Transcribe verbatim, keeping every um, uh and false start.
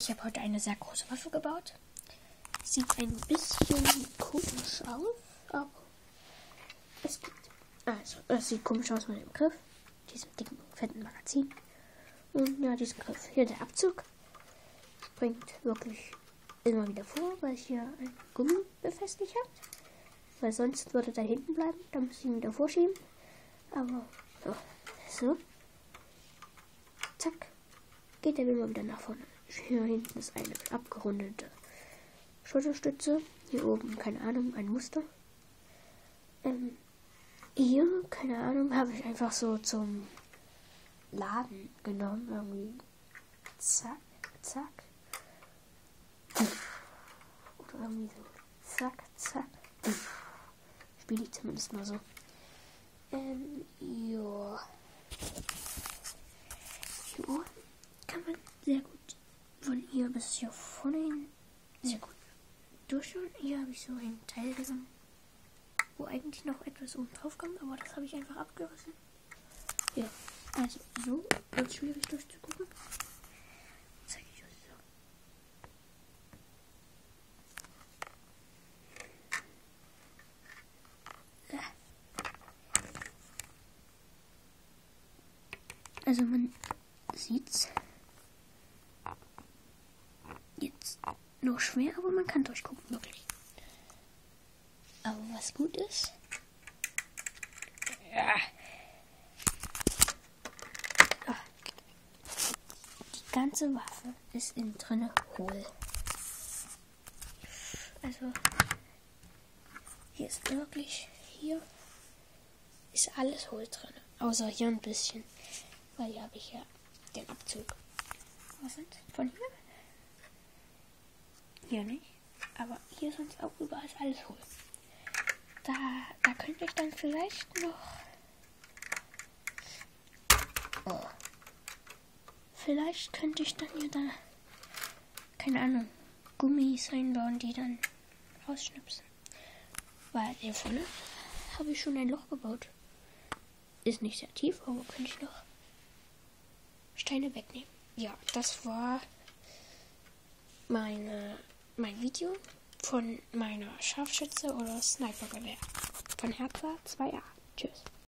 Ich habe heute eine sehr große Waffe gebaut. Sieht ein bisschen komisch aus, aber es geht. Also, es sieht komisch aus mit dem Griff, diesem dicken, fetten Magazin. Und ja, diesen Griff. Hier der Abzug. Springt wirklich immer wieder vor, weil hier ein Gummi befestigt hat. Weil sonst würde er hinten bleiben. Da muss ich ihn wieder vorschieben. Aber ja, so. Zack. Geht er immer wieder nach vorne. Hier hinten ist eine abgerundete Schulterstütze. Hier oben, keine Ahnung, ein Muster. Ähm, hier, keine Ahnung, habe ich einfach so zum Laden genommen. Irgendwie. Zack, zack. Oder irgendwie so. Zack, zack. Spiele ich zumindest mal so. Ähm, ja. Hier oben kann man sehr gut von hier bis hier vorne hin sehr gut durchschauen. Hier habe ich so einen Teil gesammelt, wo eigentlich noch etwas oben drauf kommt, aber das habe ich einfach abgerissen. Ja, also so wird es schwierig durchzugucken. Zeige ich euch so. Also man sieht's jetzt nur schwer, aber man kann durchgucken, wirklich. Aber was gut ist, ja. Die ganze Waffe ist innen drinne hohl. Also hier ist wirklich, hier ist alles hohl drin, außer hier ein bisschen. Weil hier habe ich ja den Abzug. Was sind von hier? Hier nicht. Aber hier sonst auch überall ist alles hohl. Da, da könnte ich dann vielleicht noch. Oh. Vielleicht könnte ich dann hier da. Keine Ahnung. Gummis einbauen, die dann rausschnipsen. Weil hier vorne habe ich schon ein Loch gebaut. Ist nicht sehr tief, aber könnte ich noch Steine wegnehmen. Ja, das war meine, mein Video von meiner Scharfschütze oder Snipergewehr von Hertha zwei a. Tschüss.